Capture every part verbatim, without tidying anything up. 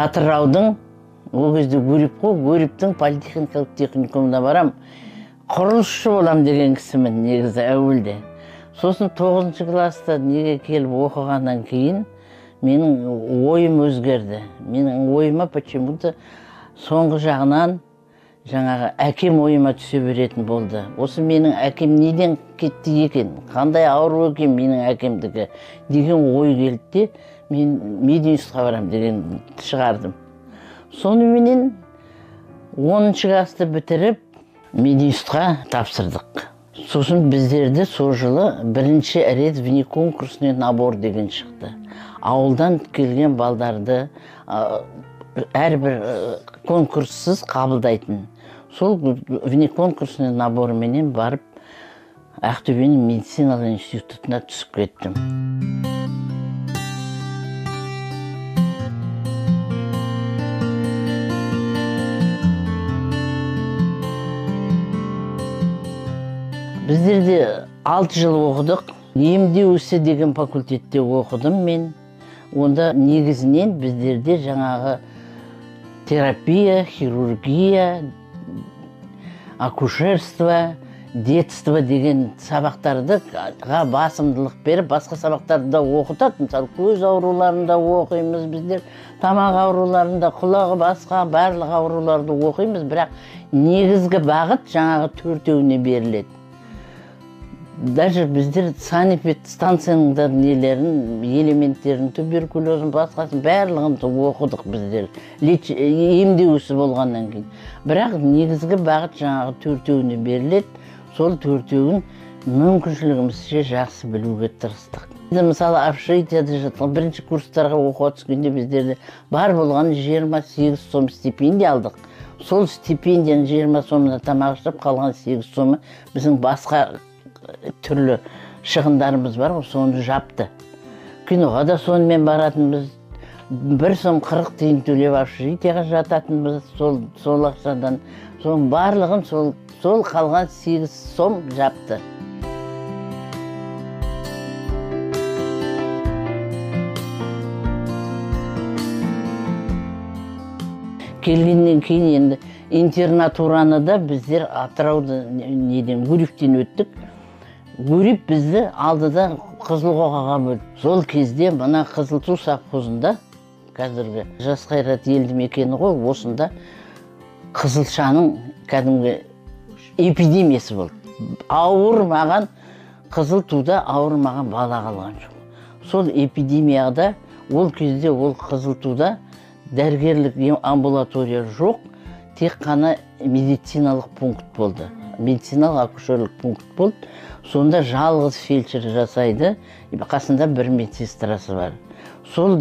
Атыраудың, ол кезде Гурьев қой, Гурьевтің политехникалық техникумына барам. Құрылысшы болам деген кісімін негізі әуелде. Сосын тоғызыншы класста неге келіп оқығаннан кейін менің ойым өзгерді. Менің ойыма почему-то соңғы жағынан жаңағы әкем ойыма түсе беретін болды. Осы менің әкем неден кетті екен, қандай ауру екен менің әкемдікі деген ой келді де, мен Мединститутқа барам деген шығардым. Соныменен оныншы класты бітіріп Мединститутқа тапсырдық. Сосын біздерді сол жылы бірінші рет внеконкурсный набор деген шықты. Ауылдан келген балдарды әрбір конкурссыз қабылдайтын. Сол внеконкурсный наборменен барып Ақтөбенің медициналық институтына түсіп кеттім. Біздерде алты жыл оқыдық. Емдеу ісі деген факультетте оқыдым мен. Онда негізінен біздерде жаңағы терапия, хирургия, акушерство, детство деген сабақтарды басымдылық беріп, басқа сабақтарды да оқытады. Мысалы, көз ауруларында оқимыз біздер, тамақ ауруларында, құлағы басқа барлық ауруларды оқимыз, бірақ негізгі бағыт жаңағы төртеуіне беріледі. Даже біздер санэпид станцияның да нелерін, элементтерін, туберкулезін, басқасын барлығын оқыдық біздер. Емдеусі болғаннан кейін. Бірақ негізгі бағыт жаңағы төртеуіне беріледі. Сол төртеуін мүмкіншілігімізше жақсы білуге тырыстық. Мысалы, общежитияда жатқан бірінші курстарға оқуға түскенде біздерде бар болған жиырма сегіз сом стипендия алдық. Сол стипендияның жиырма сомына тамақ ішіп, қалған сегіз сомы біздің басқа түрлі шығындарымыз бар, соны жапты. Киноға да сонымен баратынбыз, бір сом қырық тиын төлеп общежитияға жататынбыз, сол, сол ақшадан. Соның барлығын сол, сол қалған сегіз сом жапты. Келгеннен кейін енді интернатураны да біздер Атырауды неден, Гурьевтен өттік. Гурьев бізді алдыда Қызылқоғаға бөлді. Сол кезде мына Қызылсу совхозында, қазіргі Жас Қайрат елді мекені ғой, осында қызылшаның кәдімгі эпидемиясы болды. Ауырмаған, Қызылтуда ауырмаған бала қалған жоқ. Сол эпидемияда ол кезде ол Қызылтуда дәрігерлік амбулатория жоқ, тек қана медициналық пункт болды. Медициналық акушерлік пункт болды. Сонда жалғыз фельдшер жасайды, қасында бір медсестрасы бар. Сол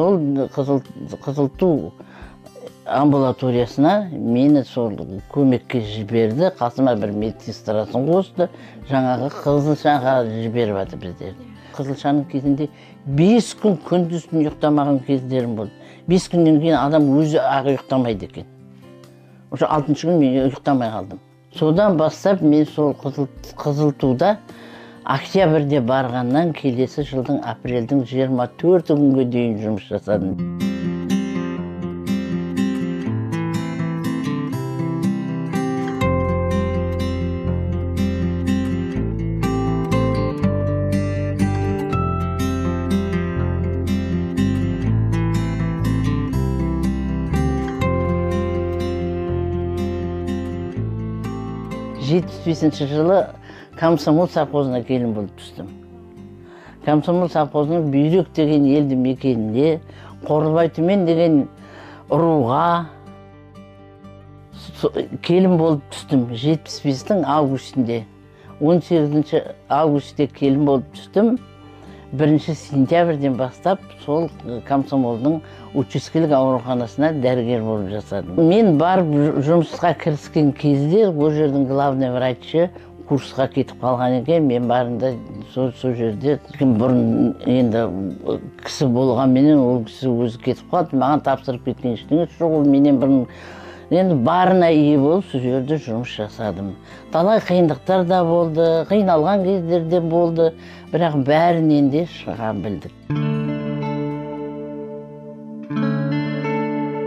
Қызылту амбулаториясына мені сол көмекке жіберді, қасыма бір медсестрасын қосты, жаңағы Қызылшаға жіберіп жатыр біздерді. Қызылшаның кезінде бес күн күндізін ұйықтамаған кездерім болды. бес күннен кейін адам өзі ақ ұйықтамайды екен. Осы алтыншы күн мен ұйықтамай қалдым. Содан бастап мен сол Қызылтуда октябрьде барғаннан келесі жылдың апрельдің жиырма төрті күнге дейін жұмыс жасадым. жетпіс бесінші жылы Комсомол совхозына келін болып түстім. Комсомол совхозының Бүйрек деген елді мекенінде, Қорыбайтөмен деген ұруға келін болып түстім. жетпіс бестің августінде. он сегізінші августте келін болып түстім. бірінші сентябрьден бастап сол Комсомолдың учаскелік ауруханасына дәрігер болып жасадым. Мен барып жұмысқа кіріскен кезде, ол жердің главный врачы курсқа кетіп қалған екен. Мен барында сол жерде бұрын енді кісі болғанменен ол кісі өзі кетіп қалды. Маған тапсырып кеткен ештеңе жоқ, ол менен бұрын енді барына ие болып, сол жерде жұмыс жасадым. Талай қиындықтар да болды, қиналған кездер де болды, бірақ бәрінен де шыға білдік.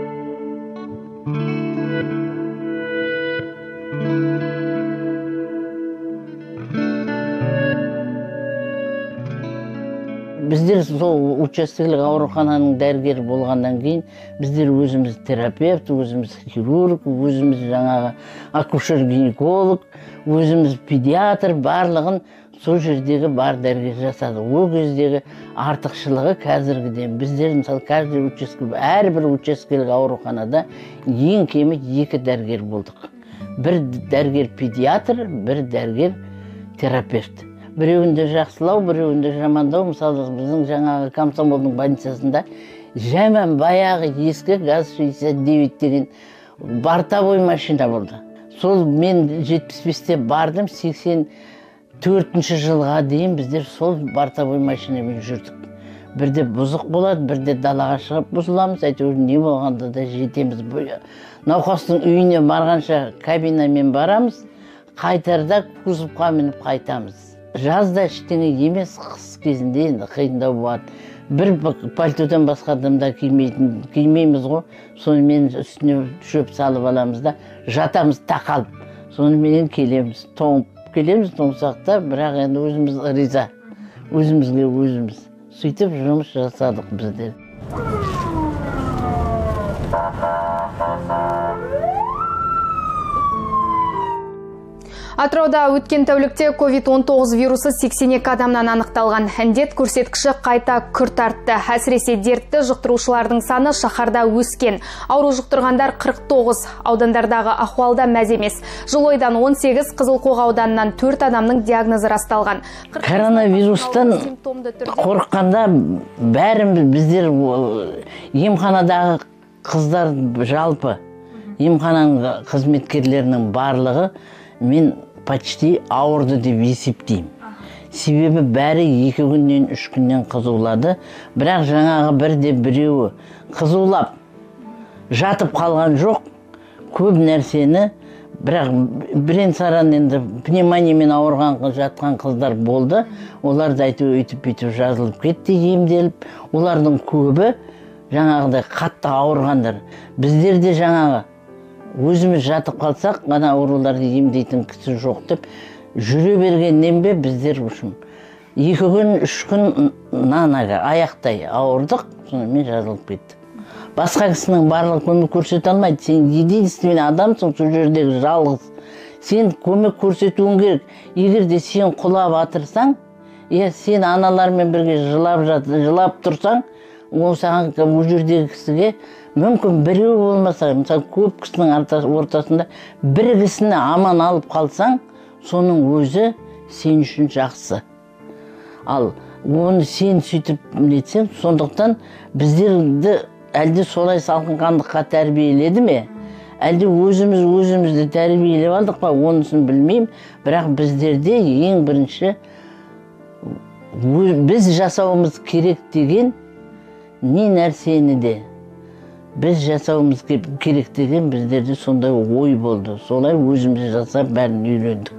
біздер сол учаскелік аурухананың дәрігері болғаннан кейін біздер өзіміз терапевт, өзіміз хирург, өзіміз жаңағы акушер-гинеколог, өзіміз педиатр, барлығын сол жердегі бар дәрігер жасады. Ол кездегі артықшылығы қазіргіден біздер мысалы каждый участке, әрбір учаскелік ауруханада ең кемі екі дәрігер болдық. Бір дәрігер педиатр, бір дәрігер терапевт. Біреуінде жақсылау, біреуінде жамандау. Мысалы біздің жаңағы комсомолдың больницасында жаман баяғы ескі газ шестьдесят девять деген бортовой машина болды. Сол мен жетпіс бесте бардым, сексен төртінші жылға дейін біздер сол бортовой машинамен жүрдік. Бірде бұзық болады, бірде далаға шығып бұзыламыз, әйтеуір не болғанда да жетеміз. Науқастың үйіне барғанша кабинамен барамыз, қайтарда кузовқа мініп қайтамыз. Жазда ештеңе емес, қыс кезінде енді қиындау болады. Бір пальтодан басқа адамда кимейміз ғой, сонымен үстіне шөп салып аламыз да, жатамыз тақалып. Сонымен келеміз, тоңып келеміз, тоңсақта, бірақ енді өзіміз риза, өзімізге өзіміз. Сөйтіп жұмыс жасадық біздер. Атырауда өткен тәулікте ковид он тоғыз вирусы сексен екі адамнан анықталған. Індет көрсеткіші қайта күрт артты. Әсіресе дертті жұқтырушылардың саны шаһарда өскен. Ауру жұқтырғандар қырық тоғыз. Аудандардағы ахуалда мәз емес. Жылойдан он сегіз, Қызылқоға ауданынан төрт адамның диагнозы расталған. Коронавирустан қорыққанда бәріміз біздер емханадағы қыздар жалпы, емхананың қызметкерлерінің барлығы мен почти ауырды деп есептеймін. Себебі бәрі екі күннен, үш күннен қызулады. Бірақ жаңағы бірде біреуі қызулап жатып қалған жоқ. Көп нәрсені, бірақ бірен саран енді пневмониямен ауырған жатқан қыздар болды. Олар да айтып өйтіп-өйтіп жазылып кетті, емделіп. Олардың көбі жаңағыдай қатты ауырғандар. Біздерде жаңағы өзіміз жатып қалсақ, ғана ауруларды емдейтін кісі жоқ деп жүре бергеннен бе біздер үшін екі күн, үш күн нанага аяқтай ауырдық, сонымен жазылып кетті. Басқа кісінің барлық көмек көрсете алмайды. Сен единственный адамсың, сол жердегі жалғыз. Сен көмек көрсетуің керек. Егер де сен құлап атырсаң, я сен аналармен бірге жылап жылап тұрсаң, ол саған ол жердегі кісіге мүмкін біреу болмаса, мысалы көп кісінің ортасында бір кісіні аман алып қалсаң, соның өзі сен үшін жақсы. Ал оны сен сөйтіп нетсең, сондықтан біздерді әлде солай салқынқандыққа тәрбиеледі ме? Әлде өзіміз өзімізді тәрбиелеп алдық па? Онысын білмеймін, бірақ біздерде ең бірінші біз жасауымыз керек деген не нәрсені де біз жасауымыз керек деген біздерде сондай ой болды. Солай өзіміз жасап бәрін үйрендік.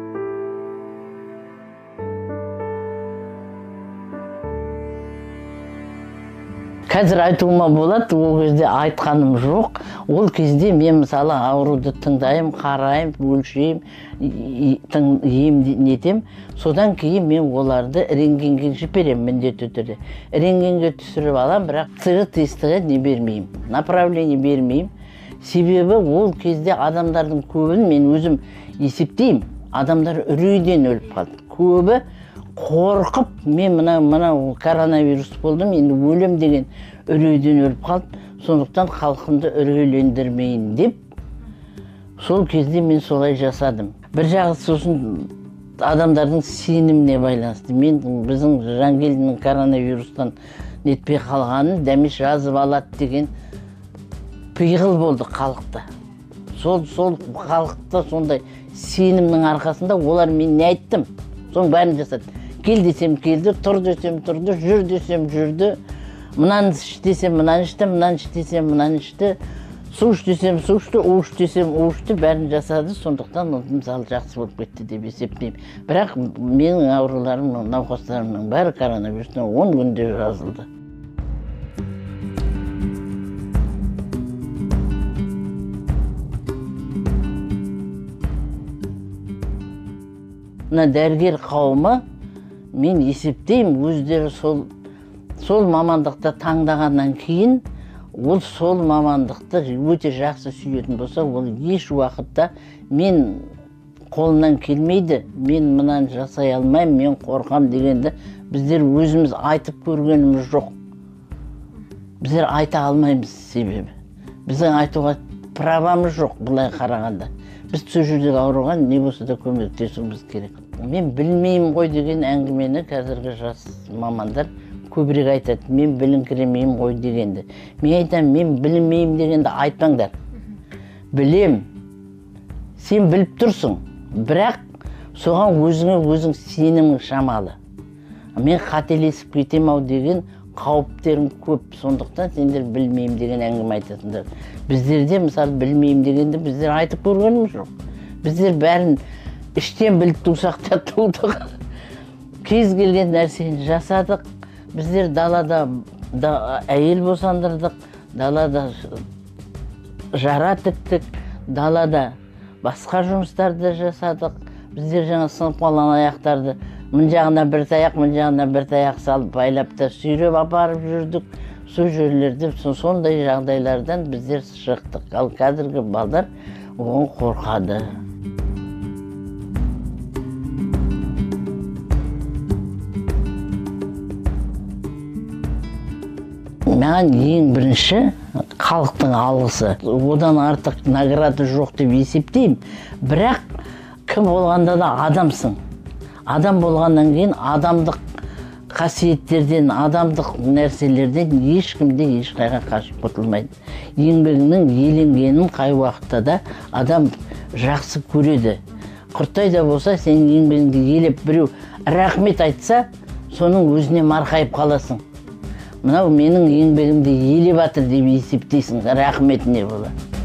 Қазір айтуыма болады, ол кезде айтқаным жоқ. Ол кезде мен мысалы ауруды тыңдайым, қарайым, өлшейм, ем нетем. Содан кейін мен оларды рентгенге жіберем міндетті түрде. Рентгенге түсіріп алам, бірақ ЦР тестіге не бермеймін, направление бермеймін. Себебі ол кезде адамдардың көбін мен өзім есептеймін. Адамдар үрейден өліп қалды. Көбі қорқып, мен мына мына коронавирус болдым, енді өлем деген үрейден өліп қалды. Сондықтан халқымды үрейлендірмейін деп, сол кезде мен солай жасадым. Бір жағы сосын адамдардың сеніміне байланысты. Мен біздің Жангелдиннің коронавирустан нетпей қалғанын дәмеш жазып алады деген пиғыл болды халықта. Сол сол халықта сондай сенімнің арқасында олар мен не айттым, соң бәрін жасады. Кел десем келді, тұр десем тұрды, жүр десем жүрді, мынаны іш десем мынаны ішті, мынаны іш десем мынаны ішті, су іш десем су ішті, у іш десем у ішті, бәрін жасады. Сондықтан мысалы жақсы болып кетті деп есептеймін. Бірақ менің ауруларым, науқастарымның бәрі коронавирустан он күнде жазылды. Мына дәрігер қауымы, мен есептеймін, өздері сол сол мамандықты таңдағаннан кейін ол сол мамандықты өте жақсы сүйетін болса, ол еш уақытта мен қолымнан келмейді, мен мынаны жасай алмаймын, мен қорқам дегенді біздер өзіміз айтып көргеніміз жоқ. Біздер айта алмаймыз себебі. Біздің айтуға правамыз жоқ бұлай қарағанда. Біз сол жердегі ауруға не болса да көмектесуіміз керек. Мен білмеймін ғой деген әңгімені қазіргі жас мамандар көбірек айтады. Мен біліңкіремеймін ғой дегенді. Мен айтамын, мен білмеймін дегенді айтпаңдар. Білем. Сен біліп тұрсың, бірақ соған өзіңе өзің сенімің шамалы. Мен қателесіп кетем ау деген қауіптерім көп, сондықтан сендер білмеймін деген әңгіме айтасыңдар. Біздерде мысалы білмеймін дегенді біздер айтып көргеніміз жоқ. Біздер бәрін іштен біліп тусақ та тудық. Кез келген нәрсені жасадық. Біздер далада әйел босандырдық, далада жара тіктік, далада басқа жұмыстарды жасадық. Біздер жаңа сынып қалған аяқтарды мын жағына бір таяқ, мын жағына бір таяқ салып байлап та сүйреп апарып жүрдік. Сол жерлерде сондай жағдайлардан біздер шықтық. Ал қазіргі балдар оған қорқады. Маған ең бірінші халықтың алғысы. Одан артық награда жоқ деп есептеймін. Бірақ кім болғанда да адамсың. Адам болғаннан кейін адамдық қасиеттерден, адамдық нәрселерден ешкімде ешқайға қашып құтылмайды. Еңбегінің еленгенін қай уақытта да адам жақсы көреді. Құрттай да болса, сенің еңбегіңді елеп біреу рахмет айтса, соның өзіне марқайып қаласың. Мынау менің еңбегімді елеп жатыр деп есептейсің, рахметіне болады.